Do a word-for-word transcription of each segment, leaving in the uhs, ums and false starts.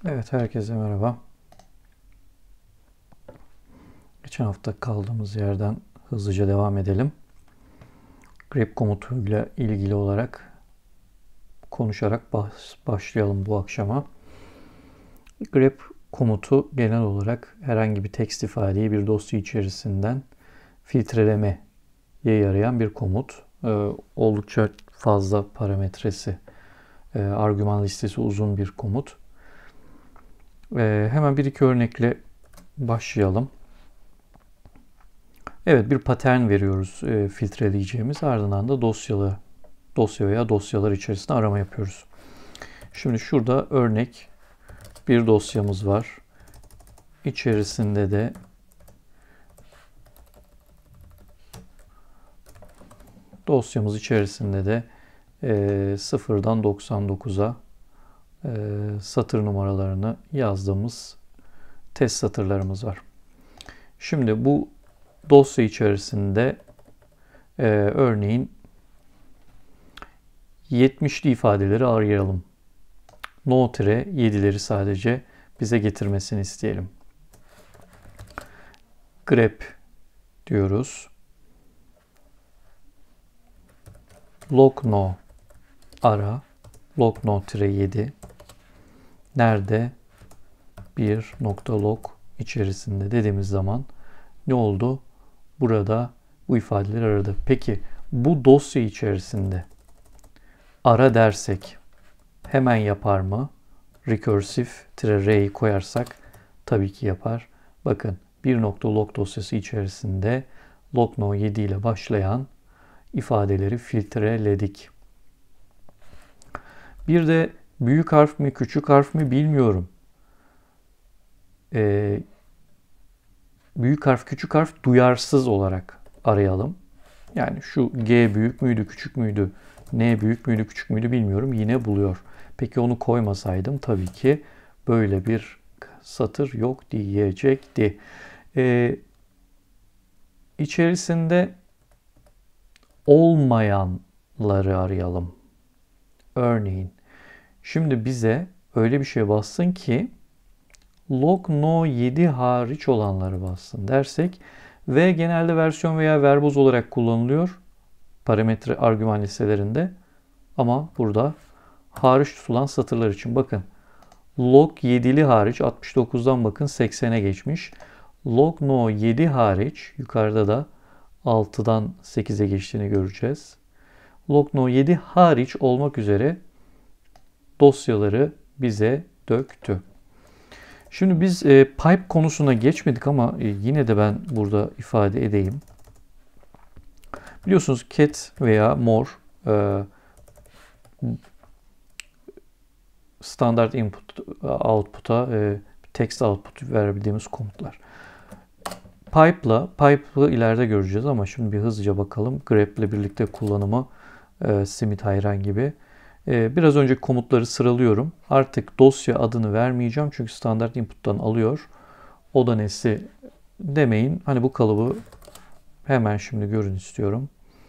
Evet, herkese merhaba. Geçen hafta kaldığımız yerden hızlıca devam edelim. Grep komutuyla ilgili olarak konuşarak başlayalım bu akşama. Grep komutu genel olarak herhangi bir text ifadeyi bir dosya içerisinden filtrelemeye yarayan bir komut. Ee, oldukça fazla parametresi, e, argüman listesi uzun bir komut. Ee, hemen bir iki örnekle başlayalım. Evet, bir patern veriyoruz e, filtreleyeceğimiz. Ardından da dosyalı dosya veya dosyalar içerisinde arama yapıyoruz. Şimdi şurada örnek bir dosyamız var. İçerisinde de dosyamız içerisinde de e, sıfırdan doksan dokuza e, satır numaralarını yazdığımız test satırlarımız var. Şimdi bu dosya içerisinde e, örneğin yetmişli ifadeleri arayalım. No-yedileri sadece bize getirmesini isteyelim. Grep diyoruz. Logno ara. Logno-yedi. Nerede? bir nokta log içerisinde dediğimiz zaman ne oldu? Burada bu ifadeleri aradı. Peki bu dosya içerisinde ara dersek hemen yapar mı? Recursive-r'yi koyarsak tabii ki yapar. Bakın bir nokta log dosyası içerisinde logno yedi ile başlayan ifadeleri filtreledik. Bir de büyük harf mi küçük harf mi bilmiyorum. Ee, büyük harf küçük harf duyarsız olarak arayalım. Yani şu G büyük müydü küçük müydü, N büyük müydü küçük müydü bilmiyorum, yine buluyor. Peki onu koymasaydım tabii ki böyle bir satır yok diyecekti. Ee, içerisinde olmayanları arayalım. Örneğin şimdi bize öyle bir şey bassın ki log no yedi hariç olanları bassın dersek ve genelde versiyon veya verboz olarak kullanılıyor parametre argüman listelerinde, ama burada hariç tutulan satırlar için bakın log yedili hariç altmış dokuzdan bakın seksene geçmiş. Log no yedi hariç yukarıda da altıdan sekize geçtiğini göreceğiz. Log no yedi hariç olmak üzere dosyaları bize döktü. Şimdi biz e, pipe konusuna geçmedik ama e, yine de ben burada ifade edeyim. Biliyorsunuz cat veya more e, standart input output'a e, text output verebildiğimiz komutlar. Pipe'la, pipe'ı ileride göreceğiz ama şimdi bir hızlıca bakalım. Grep ile birlikte kullanımı, e, simit hayran gibi. E, biraz önceki komutları sıralıyorum. Artık dosya adını vermeyeceğim çünkü standart input'tan alıyor. Oda nesli demeyin. Hani bu kalıbı hemen şimdi görün istiyorum.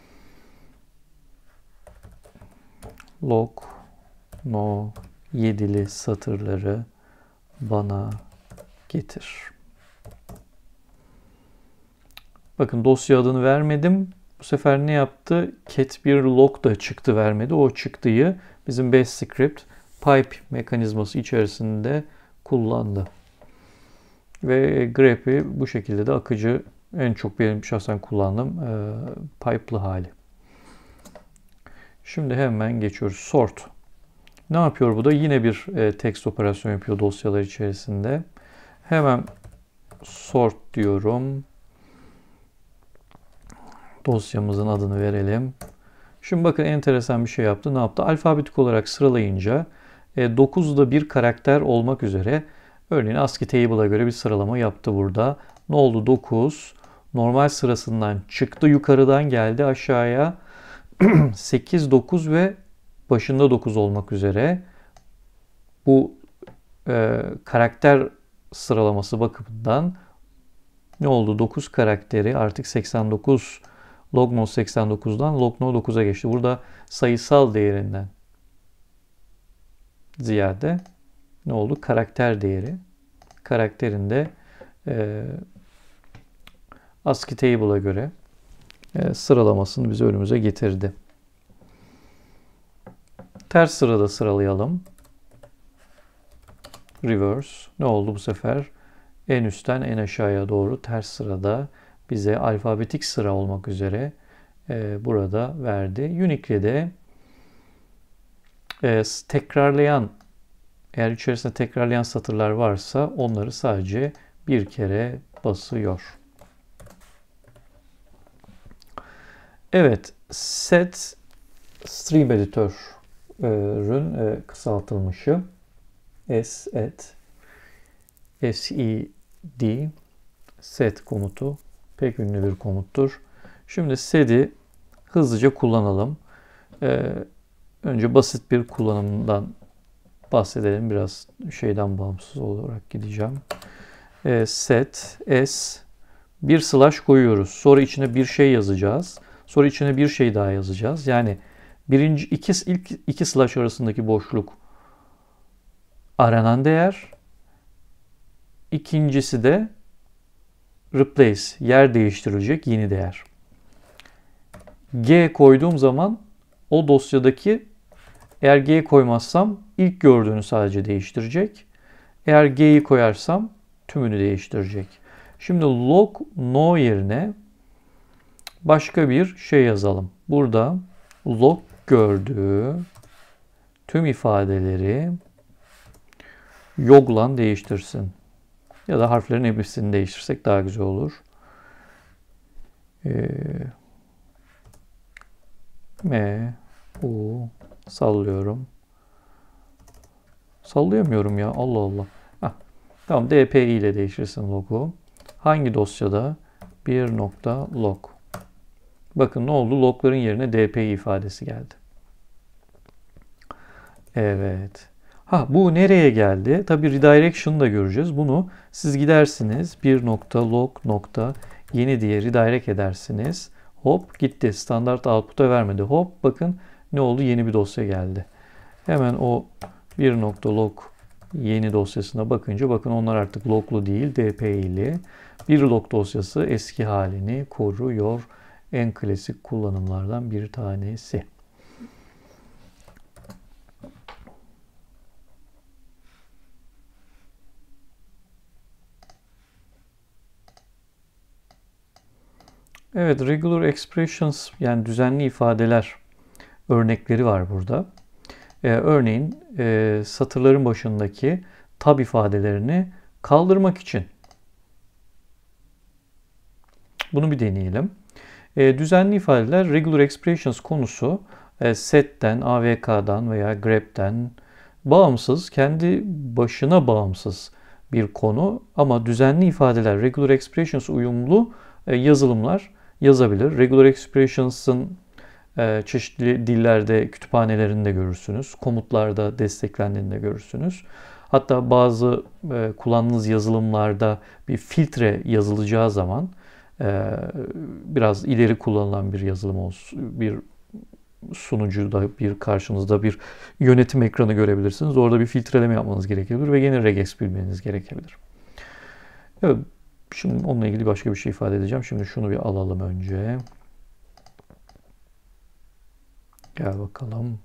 Log no yedili satırları bana getir. Bakın dosya adını vermedim. Bu sefer ne yaptı? Cat bir log da çıktı vermedi. O çıktıyı bizim bash script pipe mekanizması içerisinde kullandı. Ve grep'i bu şekilde de akıcı, en çok benim şahsen kullandığım e, pipe'lı hali. Şimdi hemen geçiyoruz. Sort. Ne yapıyor bu da? Yine bir e, text operasyon yapıyor dosyalar içerisinde. Hemen sort diyorum. Dosyamızın adını verelim. Şimdi bakın enteresan bir şey yaptı. Ne yaptı? Alfabetik olarak sıralayınca e, dokuzda bir karakter olmak üzere örneğin ASCII table'a göre bir sıralama yaptı burada. Ne oldu? dokuz normal sırasından çıktı, yukarıdan geldi aşağıya. sekiz, dokuz ve başında dokuz olmak üzere bu e, karakter sıralaması bakımından ne oldu? dokuz karakteri artık seksen dokuz, logno seksen dokuzdan logno dokuza geçti. Burada sayısal değerinden ziyade ne oldu? Karakter değeri. Karakterin de e, ASCII table'a göre e, sıralamasını bize önümüze getirdi. Ters sırada sıralayalım. Reverse. Ne oldu bu sefer? En üstten en aşağıya doğru ters sırada bize alfabetik sıra olmak üzere e, burada verdi. Unique'de e, tekrarlayan, eğer içerisinde tekrarlayan satırlar varsa onları sadece bir kere basıyor. Evet, set stream editör'ün e, kısaltılmışı set sed set komutu pek ünlü bir komuttur. Şimdi sed'i hızlıca kullanalım. Ee, önce basit bir kullanımdan bahsedelim. Biraz şeyden bağımsız olarak gideceğim. Ee, set s bir slash koyuyoruz. Sonra içine bir şey yazacağız. Sonra içine bir şey daha yazacağız. Yani birinci iki ilk iki slash arasındaki boşluk aranan değer. İkincisi de replace, yer değiştirilecek yeni değer. G koyduğum zaman o dosyadaki, eğer G koymazsam ilk gördüğünü sadece değiştirecek. Eğer G'yi koyarsam tümünü değiştirecek. Şimdi log no yerine başka bir şey yazalım. Burada log gördüğü tüm ifadeleri yog'la değiştirsin. Ya da harflerin hepsini değiştirsek daha güzel olur. Ee, M, U, sallıyorum. Sallayamıyorum ya. Allah Allah. Heh. Tamam. D P I ile değiştirsin logo. Hangi dosyada? bir nokta log. Bakın ne oldu? Logların yerine D P I ifadesi geldi. Evet. Ha, bu nereye geldi? Tabii redirection'ı da göreceğiz. Bunu siz gidersiniz. bir nokta log nokta yeni diye redirect edersiniz. Hop gitti. Standart output'a vermedi. Hop bakın ne oldu? Yeni bir dosya geldi. Hemen o bir nokta log yeni dosyasına bakınca bakın onlar artık loglu değil D P i'li. Bir log dosyası eski halini koruyor. En klasik kullanımlardan bir tanesi. Evet, regular expressions yani düzenli ifadeler örnekleri var burada. Ee, örneğin e, satırların başındaki tab ifadelerini kaldırmak için. Bunu bir deneyelim. E, düzenli ifadeler regular expressions konusu e, set'ten, A V K'dan veya grep'ten bağımsız, kendi başına bağımsız bir konu ama düzenli ifadeler, regular expressions uyumlu e, yazılımlar yazabilir. Regular expressions'ın e, çeşitli dillerde kütüphanelerinde görürsünüz. Komutlarda desteklendiğini de görürsünüz. Hatta bazı e, kullandığınız yazılımlarda bir filtre yazılacağı zaman e, biraz ileri kullanılan bir yazılım olsun, bir sunucuda bir karşınızda bir yönetim ekranı görebilirsiniz. Orada bir filtreleme yapmanız gerekebilir ve yine regex bilmeniz gerekebilir. Evet, şimdi onunla ilgili başka bir şey ifade edeceğim. Şimdi şunu bir alalım önce. Gel bakalım.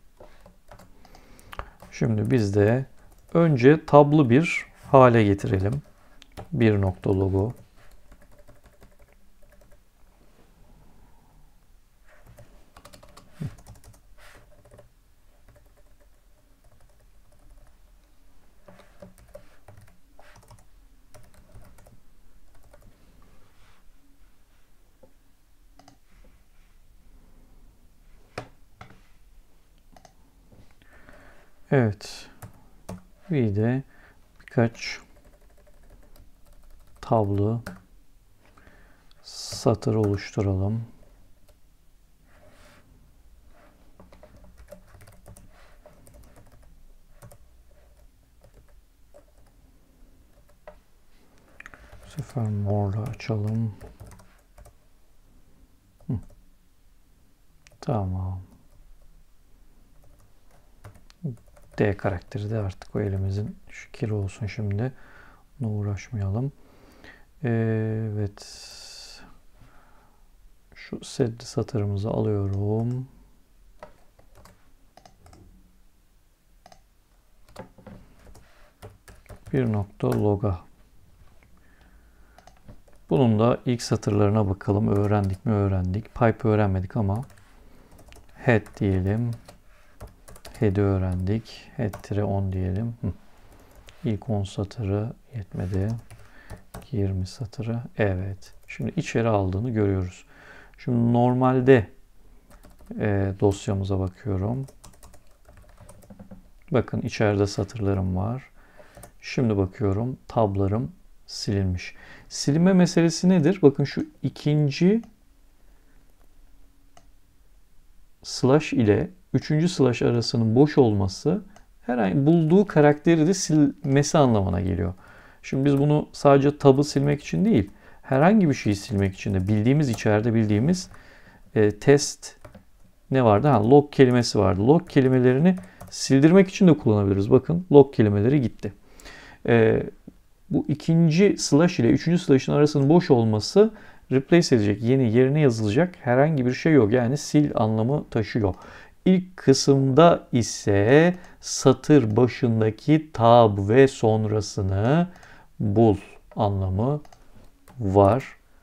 Şimdi biz de önce tablı bir hale getirelim. Bir nokta logo. Evet. Bir de birkaç tablo satır oluşturalım. Bu sefer morla açalım. Hı. Tamam. D karakteri de artık o elimizin fikri olsun şimdi. Buna uğraşmayalım. Evet. Şu setli satırımızı alıyorum. Bir nokta log'a. Bunun da ilk satırlarına bakalım. Öğrendik mi? Öğrendik. Pipe öğrenmedik ama head diyelim. Head'i öğrendik. Head-on diyelim. Hı. İlk on satırı yetmedi. yirmi satırı. Evet. Şimdi içeri aldığını görüyoruz. Şimdi normalde e, dosyamıza bakıyorum. Bakın içeride satırlarım var. Şimdi bakıyorum tablarım silinmiş. Silme meselesi nedir? Bakın şu ikinci slash ile üçüncü slash arasının boş olması herhangi bulduğu karakteri de silmesi anlamına geliyor. Şimdi biz bunu sadece tab'ı silmek için değil, herhangi bir şeyi silmek için de bildiğimiz içeride bildiğimiz e, test ne vardı? Ha, log kelimesi vardı. Log kelimelerini sildirmek için de kullanabiliriz. Bakın log kelimeleri gitti. E, bu ikinci slash ile üçüncü slash'ın arasının boş olması replace edecek, yeni yerine yazılacak herhangi bir şey yok. Yani sil anlamı taşıyor. İlk kısımda ise satır başındaki tab ve sonrasını bul anlamı var.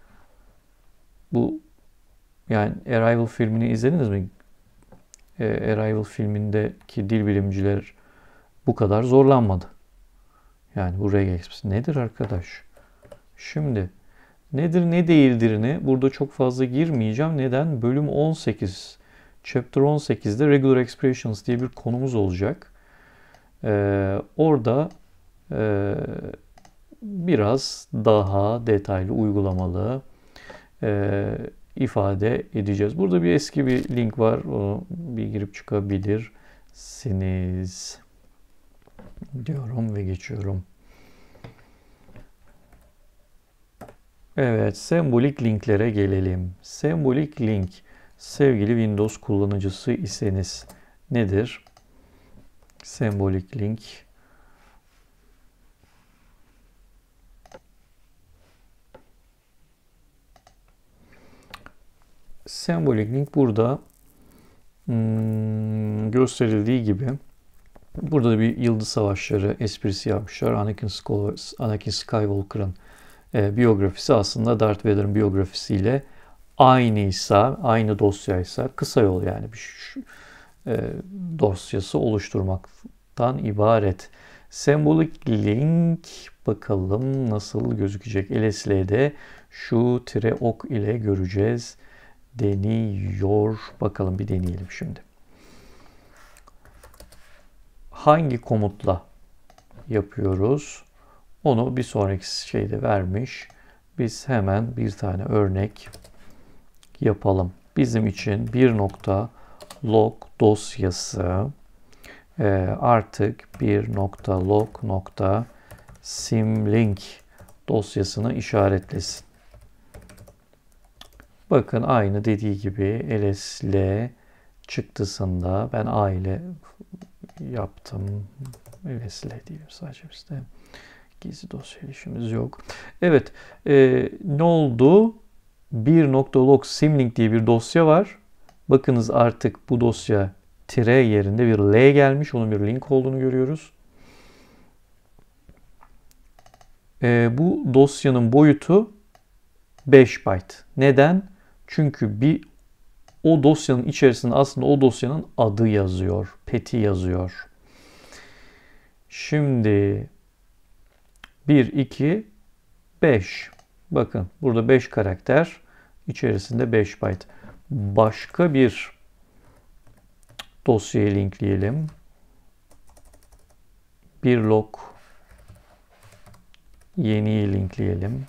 Bu yani Arrival filmini izlediniz mi? E, Arrival filmindeki dil bilimciler bu kadar zorlanmadı. Yani bu regex nedir arkadaş? Şimdi nedir ne değildirini burada çok fazla girmeyeceğim. Neden? Bölüm on sekiz. Chapter on sekizde Regular Expressions diye bir konumuz olacak. Ee, orada e, biraz daha detaylı uygulamalı e, ifade edeceğiz. Burada bir eski bir link var. Onu bir girip çıkabilirsiniz diyorum ve geçiyorum. Evet, sembolik linklere gelelim. Sembolik link, sevgili Windows kullanıcısı iseniz nedir? Sembolik link. Sembolik link burada hmm, gösterildiği gibi burada da bir Yıldız Savaşları esprisi yapmışlar. Anakin, Anakin Skywalker'ın e, biyografisi aslında Darth Vader'ın biyografisiyle aynıysa, aynı dosyaysa kısa yol yani bir şu, e, dosyası oluşturmaktan ibaret. Sembolik link bakalım nasıl gözükecek. L S L'de şu tire ok ile göreceğiz. Deniyor. Bakalım bir deneyelim şimdi. Hangi komutla yapıyoruz? Onu bir sonraki şeyde vermiş. Biz hemen bir tane örnek yapalım. Bizim için bir nokta log dosyası e, artık bir nokta log nokta symlink dosyasını işaretlesin. Bakın aynı dediği gibi L S L çıktısında ben A ile yaptım. L S L diyelim sadece bizde. Gizli dosya işimiz yok. Evet. E, ne oldu? bir nokta log symlink diye bir dosya var. Bakınız artık bu dosya tire yerinde bir L gelmiş. Onun bir link olduğunu görüyoruz. E, bu dosyanın boyutu beş byte. Neden? Çünkü bir o dosyanın içerisinde aslında o dosyanın adı yazıyor. Pet'i yazıyor. Şimdi bir, iki, beş. Bakın burada beş karakter. İçerisinde beş byte. Başka bir dosyayı linkleyelim. Bir log yeniyi linkleyelim.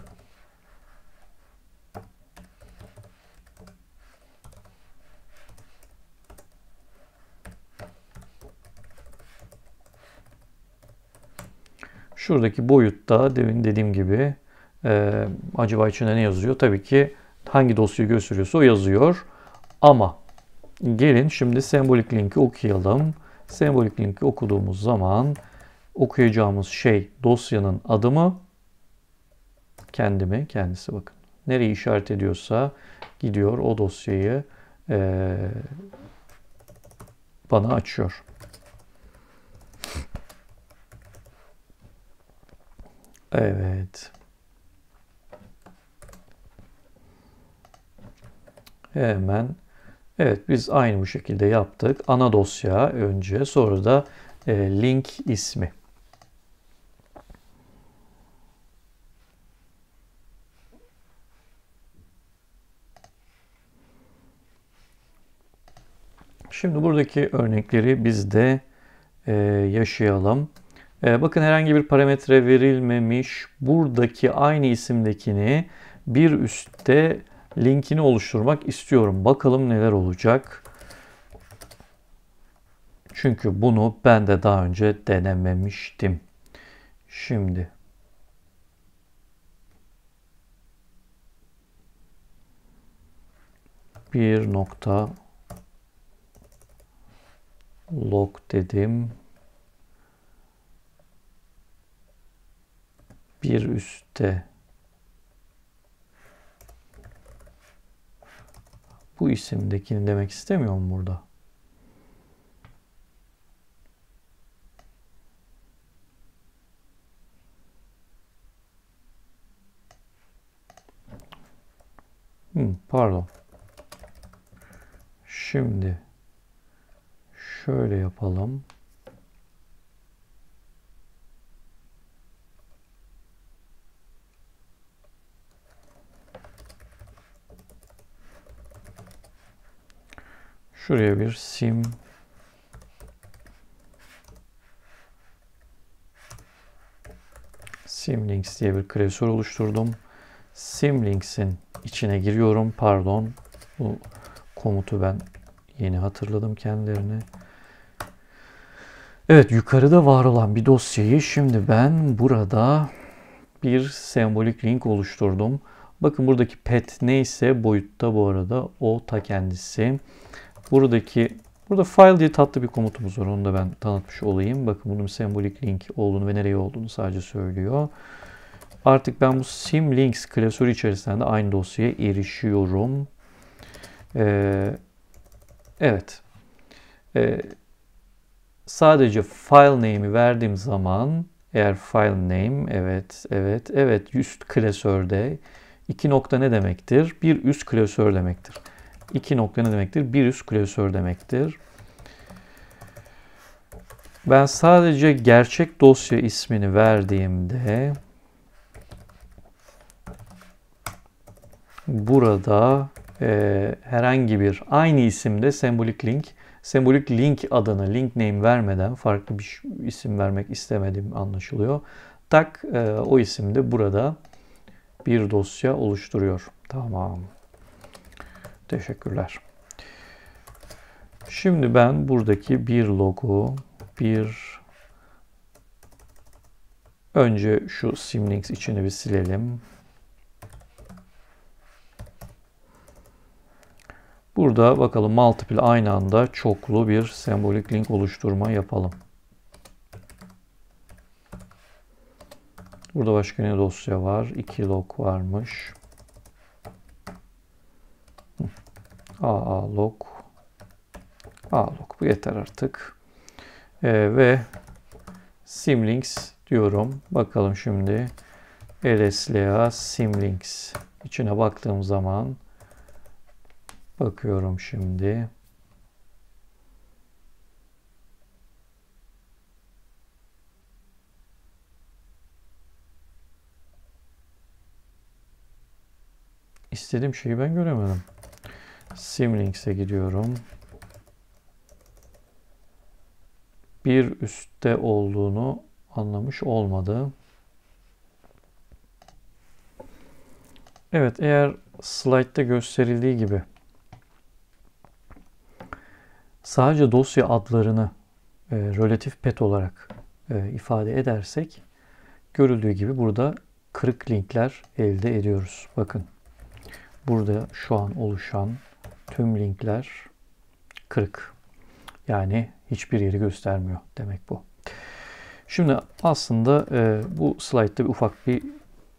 Şuradaki boyutta demin dediğim gibi e, acaba içinde ne yazıyor? Tabii ki hangi dosyayı gösteriyorsa o yazıyor. Ama gelin şimdi sembolik linki okuyalım. Sembolik linki okuduğumuz zaman okuyacağımız şey dosyanın adı mı? Kendimi, kendisi bakın. Nereyi işaret ediyorsa gidiyor o dosyayı e, bana açıyor. Evet. Hemen. Evet, biz aynı bu şekilde yaptık. Ana dosya önce, sonra da e, link ismi. Şimdi buradaki örnekleri biz de e, yaşayalım. E, bakın herhangi bir parametre verilmemiş. Buradaki aynı isimdekini bir üstte linkini oluşturmak istiyorum. Bakalım neler olacak. Çünkü bunu ben de daha önce denememiştim. Şimdi bir nokta log dedim. Bir üstte bu isimdekini demek istemiyorum burada. Hmm, pardon. Şimdi şöyle yapalım. Şuraya bir sim Simlinks diye bir klasör oluşturdum. Simlinks'in içine giriyorum. Pardon. Bu komutu ben yeni hatırladım kendilerini. Evet, yukarıda var olan bir dosyayı şimdi ben burada bir sembolik link oluşturdum. Bakın buradaki pet neyse boyutta bu arada o ta kendisi. Buradaki burada file diye tatlı bir komutumuz var. Onu da ben tanıtmış olayım. Bakın bunun sembolik link olduğunu ve nereye olduğunu sadece söylüyor. Artık ben bu simlinks klasörü içerisinde de aynı dosyaya erişiyorum. Ee, evet. Ee, sadece file name'i verdiğim zaman eğer file name evet evet evet üst klasörde iki nokta ne demektir? Bir üst klasör demektir. İki nokta ne demektir? Bir üst klasör demektir. Ben sadece gerçek dosya ismini verdiğimde burada e, herhangi bir aynı isimde sembolik link, sembolik link adını link name vermeden farklı bir isim vermek istemediğim anlaşılıyor. Tak e, o isimde burada bir dosya oluşturuyor. Tamam. Teşekkürler. Şimdi ben buradaki bir logo, bir önce şu simlinks içini bir silelim. Burada bakalım multiple aynı anda çoklu bir sembolik link oluşturma yapalım. Burada başka ne dosya var? iki log varmış. Aa log. Aa log bu yeter artık. Ee, ve simlinks diyorum. Bakalım şimdi lsla simlinks içine baktığım zaman bakıyorum şimdi. İstediğim şeyi ben göremedim. Simlinks'e gidiyorum. Bir üstte olduğunu anlamış olmadı. Evet, eğer slaytta gösterildiği gibi sadece dosya adlarını e, relatif pet olarak e, ifade edersek görüldüğü gibi burada kırık linkler elde ediyoruz. Bakın burada şu an oluşan tüm linkler kırık. Yani hiçbir yeri göstermiyor demek bu. Şimdi aslında e, bu slaytta bir ufak bir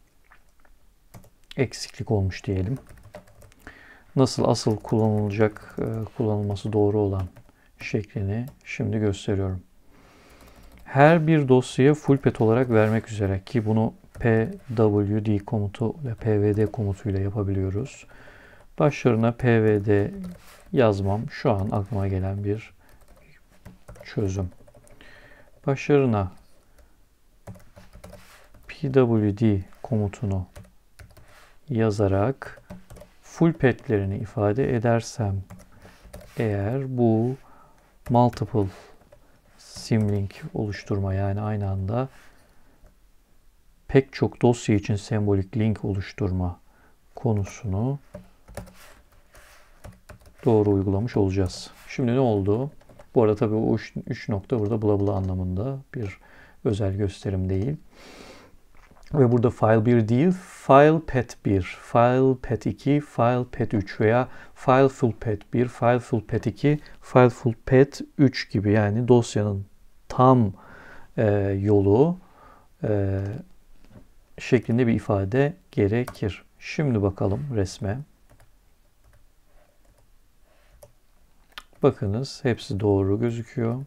eksiklik olmuş diyelim. Nasıl asıl kullanılacak, e, kullanılması doğru olan şeklini şimdi gösteriyorum. Her bir dosyaya full pet olarak vermek üzere ki bunu pwd komutu ve pvd komutuyla yapabiliyoruz. Başlarına pvd yazmam şu an aklıma gelen bir çözüm. Başlarına pwd komutunu yazarak full petlerini ifade edersem eğer bu multiple symlink oluşturma, yani aynı anda pek çok dosya için sembolik link oluşturma konusunu doğru uygulamış olacağız. Şimdi ne oldu? Bu arada tabii o üç nokta burada bla bla anlamında bir özel gösterim değil. Ve burada file bir değil, file pet bir, file pet iki, file pet üç veya file full pet bir, file full pet iki, file full pet üç gibi, yani dosyanın tam e, yolu e, şeklinde bir ifade gerekir. Şimdi bakalım resme. Bakınız hepsi doğru gözüküyor.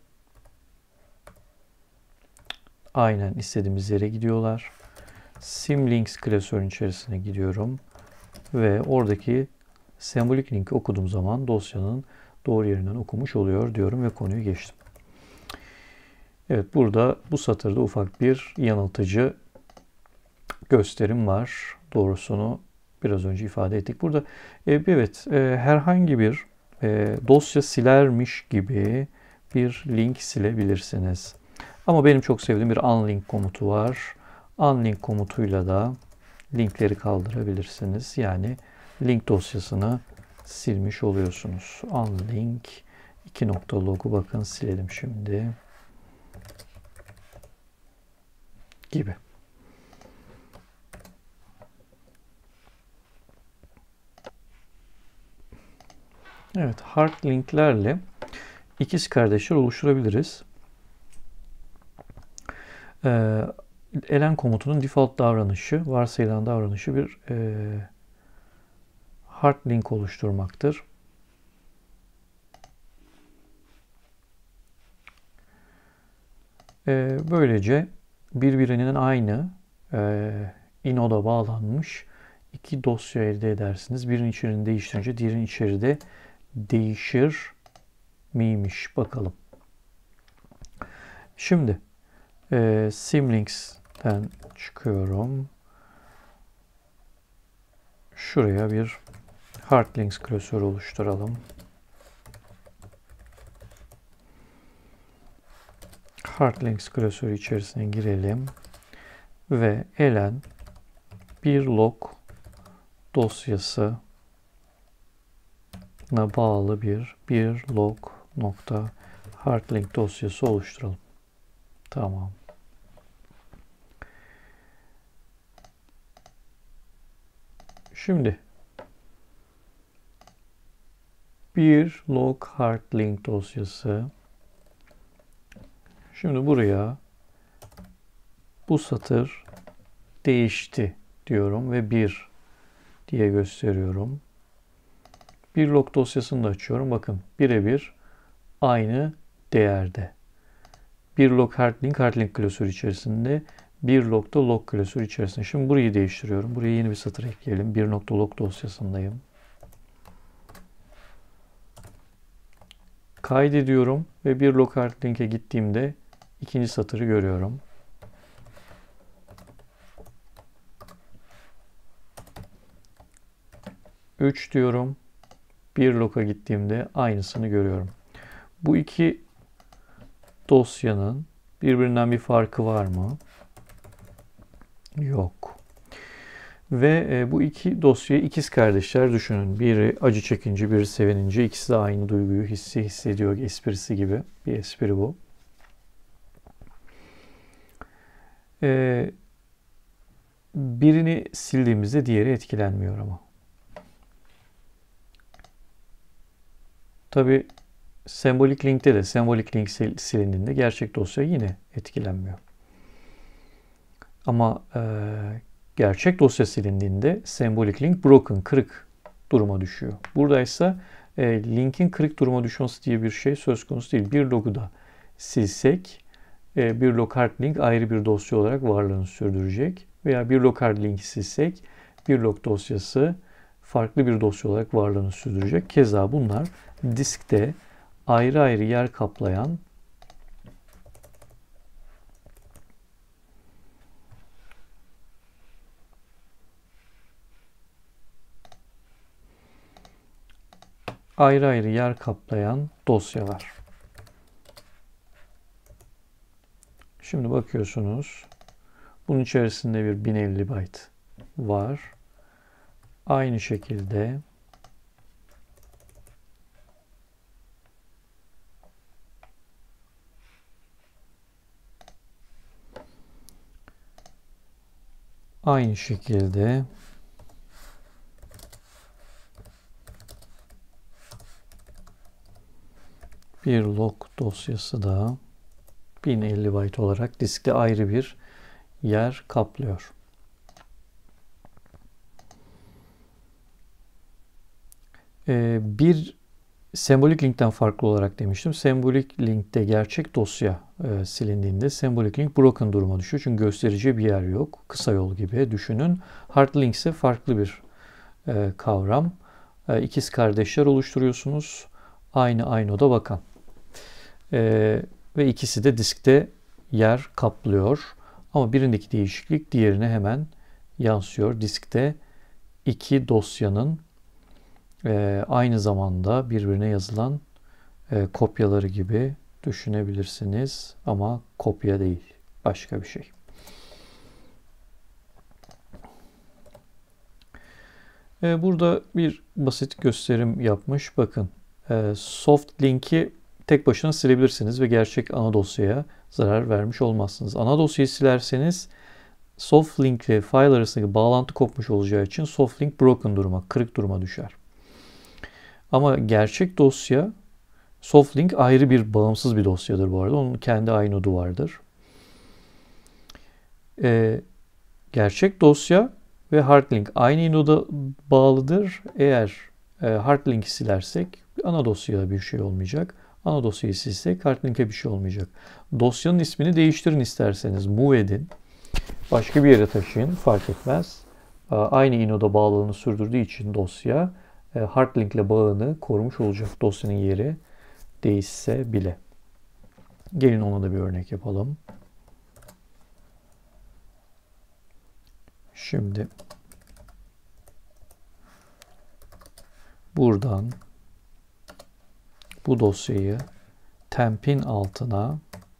Aynen istediğimiz yere gidiyorlar. Symlinks klasörün içerisine gidiyorum. Ve oradaki sembolik linki okuduğum zaman dosyanın doğru yerinden okumuş oluyor diyorum ve konuyu geçtim. Evet, burada bu satırda ufak bir yanıltıcı gösterim var. Doğrusunu biraz önce ifade ettik. Burada e, evet e, herhangi bir e, dosya silermiş gibi bir link silebilirsiniz. Ama benim çok sevdiğim bir unlink komutu var. Unlink komutuyla da linkleri kaldırabilirsiniz. Yani link dosyasını silmiş oluyorsunuz. Unlink iki nokta log'u bakın silelim şimdi. Gibi. Evet, hard linklerle ikiz kardeşler oluşturabiliriz. Ee, elen komutunun default davranışı, varsayılan davranışı bir e, hard link oluşturmaktır. Ee, böylece birbirinin aynı e, inoda bağlanmış iki dosya elde edersiniz. Birinin içeriğini değiştirince diğerinin içeriği de değişir miymiş bakalım. Şimdi e, Symlinks'ten çıkıyorum. Şuraya bir hardlinks klasörü oluşturalım. Hardlinks klasörü içerisine girelim ve elen bir log dosyası na bağlı bir bir log nokta hardlink dosyası oluşturalım. Tamam. Şimdi bir log hardlink dosyası. Şimdi buraya bu satır değişti diyorum ve bir diye gösteriyorum. Bir log dosyasını da açıyorum. Bakın birebir aynı değerde. Bir log hardlink hardlink klasörü içerisinde, bir log da log klasörü içerisinde. Şimdi burayı değiştiriyorum. Buraya yeni bir satır ekleyelim. bir nokta log dosyasındayım. Kaydediyorum ve bir log hardlink'e gittiğimde ikinci satırı görüyorum. üç diyorum. Bir log'a gittiğimde aynısını görüyorum. Bu iki dosyanın birbirinden bir farkı var mı? Yok. Ve bu iki dosyayı ikiz kardeşler düşünün. Biri acı çekince, biri sevinince, ikisi de aynı duyguyu hissi hissediyor. Esprisi gibi bir espri bu. Ee, birini sildiğimizde diğeri etkilenmiyor ama. Tabii sembolik linkte de sembolik link silindiğinde gerçek dosya yine etkilenmiyor. Ama e, gerçek dosya silindiğinde sembolik link broken, kırık duruma düşüyor. Burada ise e, linkin kırık duruma düşmesi diye bir şey söz konusu değil. Bir logu da silsek e, bir log hard link ayrı bir dosya olarak varlığını sürdürecek. Veya bir log hard linki silsek bir log dosyası farklı bir dosya olarak varlığını sürdürecek. Keza bunlar diskte ayrı ayrı yer kaplayan ayrı ayrı yer kaplayan dosyalar. Şimdi bakıyorsunuz. Bunun içerisinde bir bin elli byte var. Aynı şekilde aynı şekilde bir log dosyası da bin elli byte olarak diskte ayrı bir yer kaplıyor. Ee, bir sembolik linkten farklı olarak demiştim. Sembolik linkte gerçek dosya e, silindiğinde sembolik link broken duruma düşüyor. Çünkü gösterici bir yer yok. Kısa yol gibi düşünün. Hard link ise farklı bir e, kavram. E, ikiz kardeşler oluşturuyorsunuz. Aynı aynoda bakan. E, ve ikisi de diskte yer kaplıyor. Ama birindeki değişiklik diğerine hemen yansıyor. Diskte iki dosyanın e, aynı zamanda birbirine yazılan e, kopyaları gibi düşünebilirsiniz. Ama kopya değil. Başka bir şey. E, burada bir basit gösterim yapmış. Bakın. E, soft link'i tek başına silebilirsiniz ve gerçek ana dosyaya zarar vermiş olmazsınız. Ana dosyayı silerseniz soft link ile file arasındaki bağlantı kopmuş olacağı için soft link broken duruma, kırık duruma düşer. Ama gerçek dosya, soft link ayrı bir bağımsız bir dosyadır bu arada. Onun kendi inode'u vardır. Ee, gerçek dosya ve hard link aynı inode'a bağlıdır. Eğer e, hard link'i silersek ana dosyaya bir şey olmayacak. Ana dosyayı silsek hard link'e bir şey olmayacak. Dosyanın ismini değiştirin isterseniz. Move edin. Başka bir yere taşıyın. Fark etmez. Aynı inode'a bağlılığını sürdürdüğü için dosya hard link ile bağını korumuş olacak. Dosyanın yeri değişse bile. Gelin ona da bir örnek yapalım. Şimdi buradan bu dosyayı temp'in altına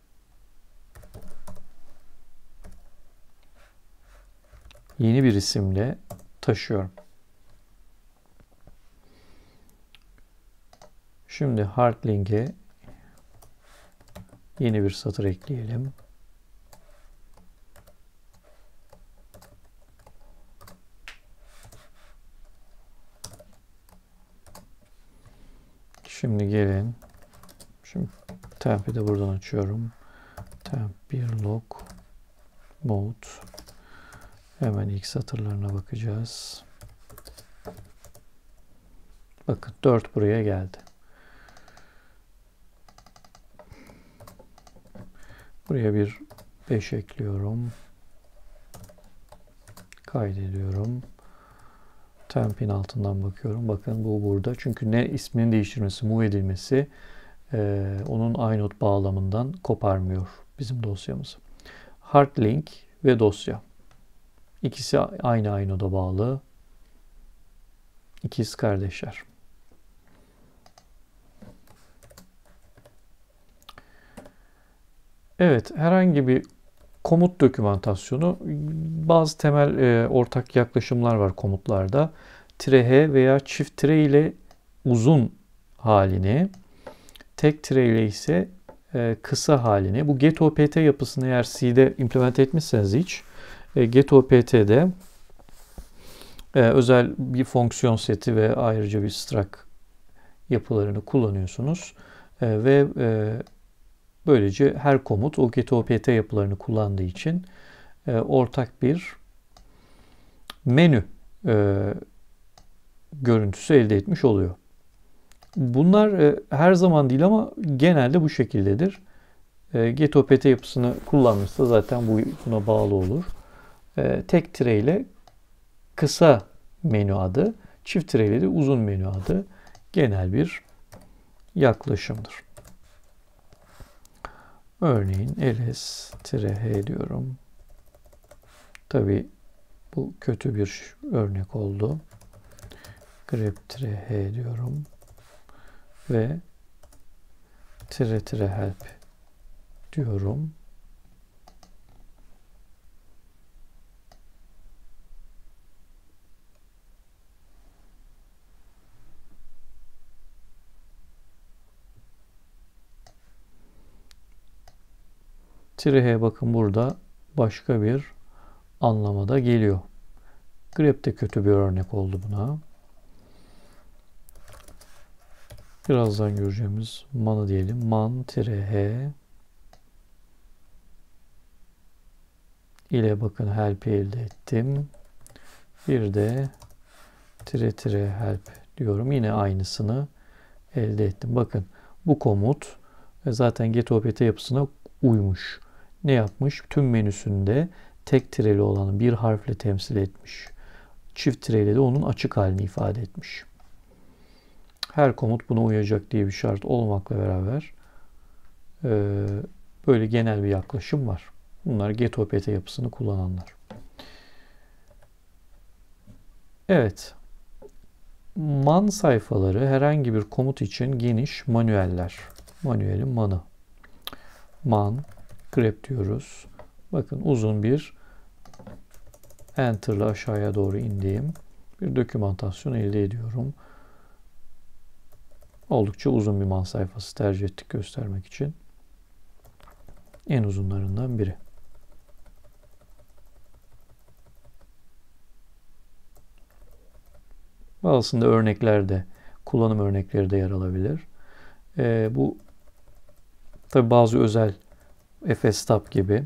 yeni bir isimle taşıyorum. Şimdi hard link'e yeni bir satır ekleyelim. Şimdi gelin. Şimdi temp'i de buradan açıyorum. Temp bir log mode. Hemen ilk satırlarına bakacağız. Bakın dört buraya geldi. Buraya bir beş ekliyorum. Kaydediyorum. Temp'in altından bakıyorum. Bakın bu burada. Çünkü ne isminin değiştirmesi, move edilmesi e, onun inode bağlamından koparmıyor bizim dosyamızı. Hard link ve dosya. İkisi aynı inode'a bağlı. İkiz kardeşler. Evet, herhangi bir komut dokümantasyonu, bazı temel e, ortak yaklaşımlar var komutlarda. Tire H veya çift tire ile uzun halini, tek tire ile ise e, kısa halini. Bu get-opt yapısını eğer C'de implement etmişseniz hiç, e, get-opt'de e, özel bir fonksiyon seti ve ayrıca bir struct yapılarını kullanıyorsunuz. E, ve e, böylece her komut o get-opt yapılarını kullandığı için e, ortak bir menü e, görüntüsü elde etmiş oluyor. Bunlar e, her zaman değil ama genelde bu şekildedir. E, get-opt yapısını kullanmışsa zaten bu buna bağlı olur. E, tek tire ile kısa menü adı, çift tire ile de uzun menü adı genel bir yaklaşımdır. Örneğin ls-h diyorum. Tabii bu kötü bir örnek oldu. grep-h diyorum. Ve tire tire help diyorum. Tire bakın burada başka bir anlamada geliyor. Grep de kötü bir örnek oldu buna. Birazdan göreceğimiz man'ı diyelim. Man-h ile bakın help'i elde ettim. Bir de tire tire help diyorum. Yine aynısını elde ettim. Bakın bu komut zaten get-opt yapısına uymuş. Ne yapmış? Tüm menüsünde tek tireli olanı bir harfle temsil etmiş. Çift tireli de onun açık halini ifade etmiş. Her komut buna uyacak diye bir şart olmakla beraber e, böyle genel bir yaklaşım var. Bunlar get-opt yapısını kullananlar. Evet. Man sayfaları herhangi bir komut için geniş manueller. Manuelin manı. Man, grep diyoruz. Bakın uzun bir enter'la aşağıya doğru indiğim bir dokümantasyon elde ediyorum. Oldukça uzun bir man sayfası tercih ettik göstermek için. En uzunlarından biri. Bazısında örneklerde, kullanım örnekleri de yer alabilir. Ee, bu tabi bazı özel fstab gibi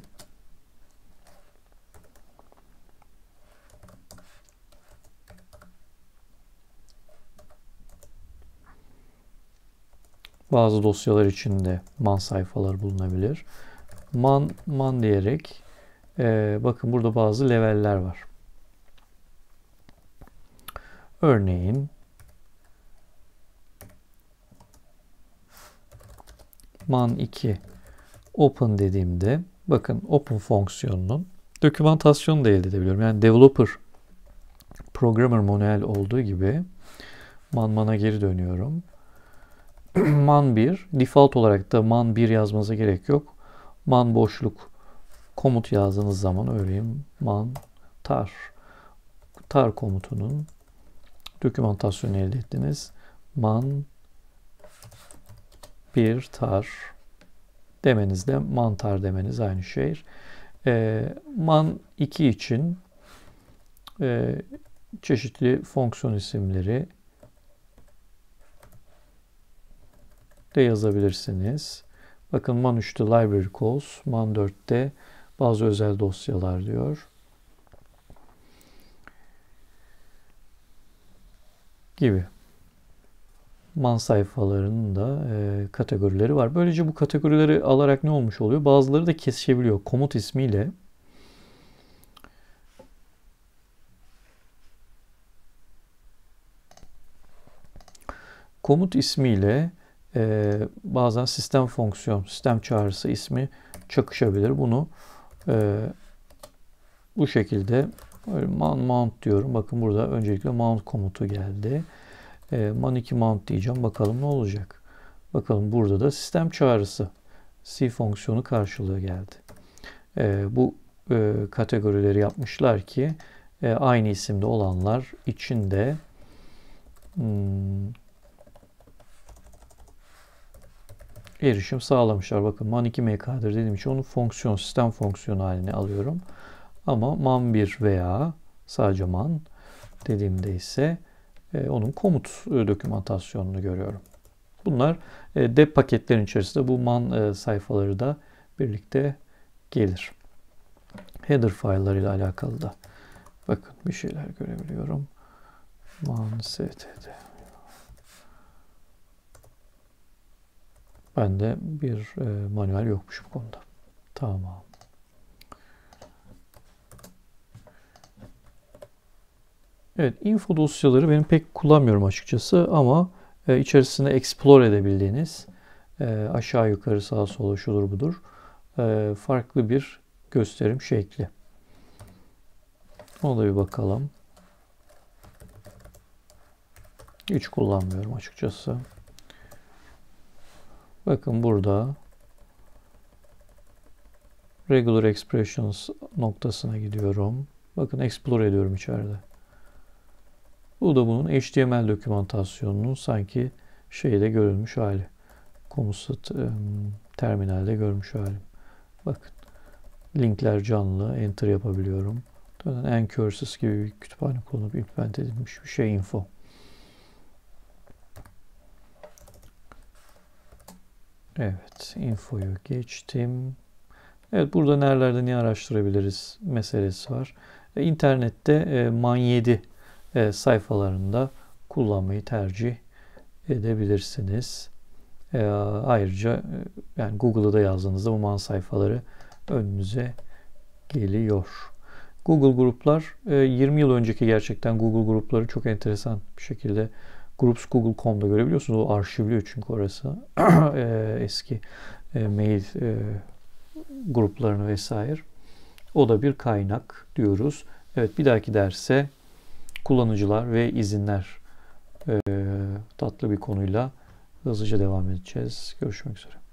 bazı dosyalar içinde man sayfalar bulunabilir. Man, man diyerek e, bakın burada bazı leveller var. Örneğin man iki open dediğimde bakın open fonksiyonunun dokümantasyonu da elde edebiliyorum. Yani developer programmer manuel olduğu gibi man man'a geri dönüyorum. man bir default olarak da man bir yazmanıza gerek yok. Man boşluk komut yazdığınız zaman örneğin man tar tar komutunun dokümantasyonu elde ettiniz. Man bir tar demenizde mantar demeniz aynı şey. E, man iki için e, çeşitli fonksiyon isimleri de yazabilirsiniz. Bakın man üçte library calls, man dörtte bazı özel dosyalar diyor. Gibi. Man sayfalarının da e, kategorileri var. Böylece bu kategorileri alarak ne olmuş oluyor? Bazıları da kesişebiliyor. Komut ismiyle komut ismiyle e, bazen sistem fonksiyon, sistem çağrısı ismi çakışabilir. Bunu e, bu şekilde man mount diyorum. Bakın burada öncelikle mount komutu geldi. E, man iki mount diyeceğim. Bakalım ne olacak. Bakalım burada da sistem çağrısı C fonksiyonu karşılığı geldi. E, bu e, kategorileri yapmışlar ki e, aynı isimde olanlar içinde hmm, erişim sağlamışlar. Bakın man iki M K'dır dediğim için onu fonksiyon, sistem fonksiyonu haline alıyorum. Ama man bir veya sadece man dediğimde ise e, onun komut e, dokümantasyonunu görüyorum. Bunlar e, dep paketlerin içerisinde bu man e, sayfaları da birlikte gelir. Header file'lar ile alakalı da bakın bir şeyler görebiliyorum. Man std. Bende bir e, manuel yokmuş bu konuda. Tamam. Evet, info dosyaları benim pek kullanmıyorum açıkçası ama e, içerisinde explore edebildiğiniz e, aşağı yukarı sağa sola şudur budur e, farklı bir gösterim şekli. Ona da bir bakalım. Hiç kullanmıyorum açıkçası. Bakın burada regular expressions noktasına gidiyorum. Bakın explore ediyorum içeride. Bu da bunun H T M L dokümantasyonunun sanki şeyde görülmüş hali. Komut terminalde görmüş halim. Bakın linkler canlı, enter yapabiliyorum. Ncurses gibi bir kütüphane kullanıp implement edilmiş bir şey info. Evet, infoyu geçtim. Evet, burada nerelerde ne araştırabiliriz meselesi var. E, internette e, man yedi e, sayfalarında kullanmayı tercih edebilirsiniz. E, ayrıca e, yani Google'a da yazdığınızda bu man sayfaları önünüze geliyor. Google gruplar e, yirmi yıl önceki gerçekten Google grupları çok enteresan bir şekilde groups google nokta com'da görebiliyorsunuz. O arşivliyor çünkü orası e, eski e, mail e, gruplarını vesaire. O da bir kaynak diyoruz. Evet, bir dahaki derse kullanıcılar ve izinler e, tatlı bir konuyla hızlıca devam edeceğiz. Görüşmek üzere.